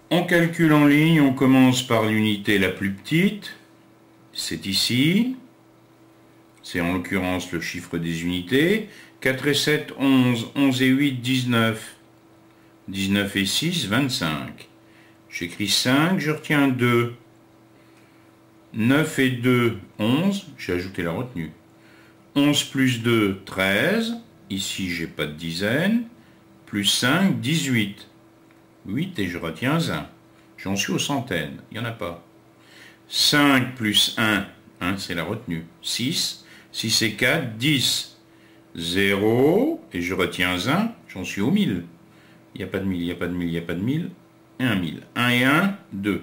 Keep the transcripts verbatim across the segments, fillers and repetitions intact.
On calcule en ligne, on commence par l'unité la plus petite, c'est ici, c'est en l'occurrence le chiffre des unités, quatre et sept, onze, onze et huit, dix-neuf, dix-neuf et six, vingt-cinq. J'écris cinq, je retiens deux, neuf et deux, onze, j'ai ajouté la retenue, onze plus deux, treize, ici j'ai pas de dizaine, plus cinq, dix-huit. huit et je retiens un. J'en suis aux centaines, il n'y en a pas. cinq plus un, un c'est la retenue. six, six et quatre, dix. zéro, et je retiens un, j'en suis au mille. Il n'y a pas de mille, il n'y a pas de mille, il n'y a pas de mille. Et un mille. un et un, deux.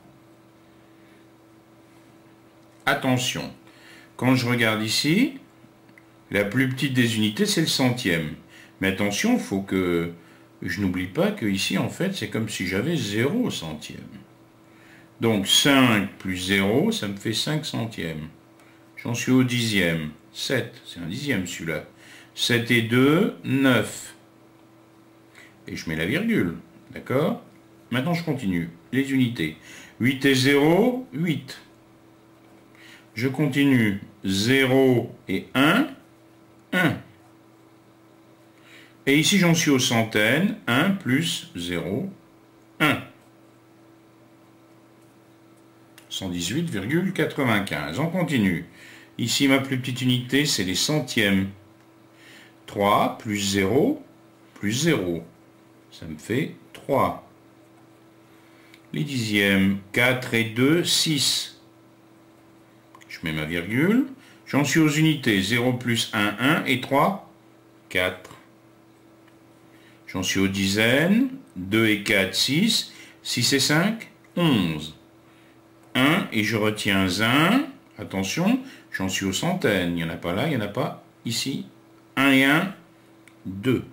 Attention, quand je regarde ici, la plus petite des unités, c'est le centième. Mais attention, il faut que je n'oublie pas que ici, en fait, c'est comme si j'avais zéro centième. Donc cinq plus zéro, ça me fait cinq centièmes. J'en suis au dixième. sept, c'est un dixième celui-là. sept et deux, neuf. Et je mets la virgule, d'accord? Maintenant, je continue. Les unités. huit et zéro, huit. Je continue. zéro et un, un. Et ici, j'en suis aux centaines. un plus zéro, un. cent dix-huit virgule quatre-vingt-quinze. On continue. Ici, ma plus petite unité, c'est les centièmes. trois plus zéro, plus zéro. Ça me fait trois. Les dixièmes. quatre et deux, six. Je mets ma virgule. J'en suis aux unités. zéro plus un, un. Et trois, quatre. J'en suis aux dizaines. deux et quatre, six. six et cinq, onze. un et je retiens un. Attention, j'en suis aux centaines. Il n'y en a pas là, il n'y en a pas ici. un et un, deux.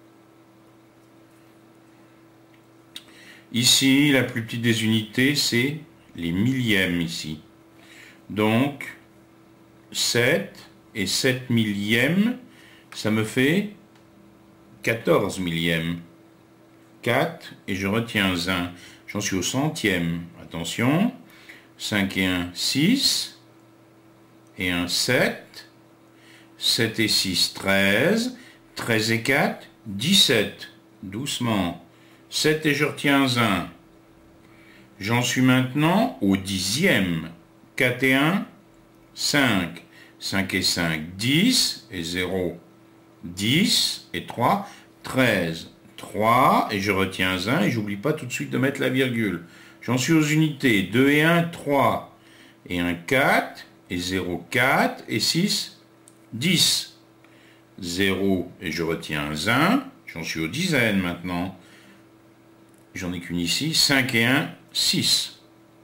Ici, la plus petite des unités, c'est les millièmes ici. Donc, sept et sept millièmes, ça me fait quatorze millièmes. quatre et je retiens un. J'en suis au centième. Attention. cinq et un, six. Et un, sept. sept et six, treize. treize et quatre, dix-sept. Doucement. sept et je retiens un. J'en suis maintenant au dixième. quatre et un, cinq. cinq et cinq, dix. Et zéro, dix. Et trois, treize. trois. Et je retiens un. Et j'oublie pas tout de suite de mettre la virgule. J'en suis aux unités. deux et un, trois. Et un, quatre. Et zéro, quatre. Et six, dix. zéro. Et je retiens un. J'en suis aux dizaines maintenant. J'en ai qu'une ici. cinq et un, six.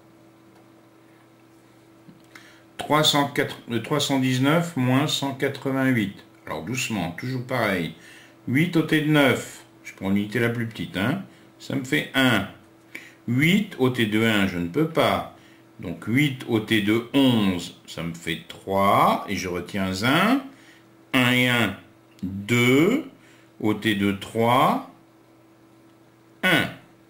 trois cent dix-neuf moins cent quatre-vingt-huit. Alors doucement, toujours pareil. huit ôté de neuf. Je prends l'unité la plus petite. Hein. Ça me fait un. huit ôté de un, je ne peux pas. Donc huit ôté de onze, ça me fait trois. Et je retiens un. un et un, deux. Ôté de trois, un.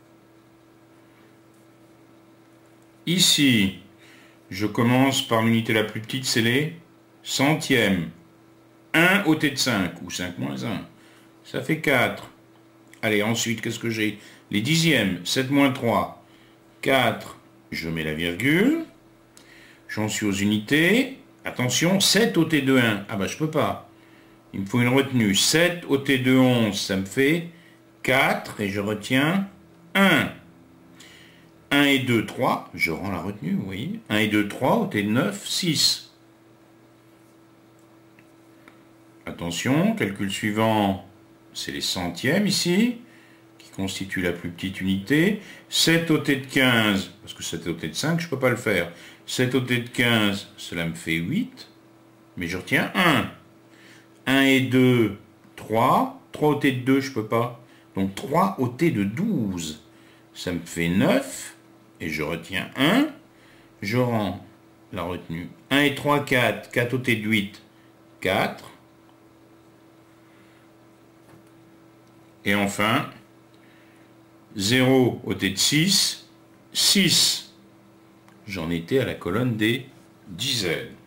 Ici, je commence par l'unité la plus petite, c'est les centièmes. un ôté de cinq, ou cinq moins un. Ça fait quatre. Allez, ensuite, qu'est-ce que j'ai? Les dixièmes, sept moins trois, quatre. Je mets la virgule. J'en suis aux unités. Attention, sept ôté de un. Ah bah je peux pas. Il me faut une retenue. sept ôté de onze, ça me fait quatre. Et je retiens un. un et deux, trois. Je rends la retenue, vous voyez. un et deux, trois. Ôté de neuf, six. Attention, calcul suivant, c'est les centièmes ici, qui constituent la plus petite unité. sept ôté de quinze, parce que sept ôté de cinq, je ne peux pas le faire. sept ôté de quinze, cela me fait huit, mais je retiens un. un et deux, trois. trois ôté de deux, je ne peux pas. Donc trois ôté de douze, ça me fait neuf, et je retiens un. Je rends la retenue. un et trois, quatre. quatre ôté de huit, quatre. Et enfin, zéro au tête de six, six. J'en étais à la colonne des dizaines.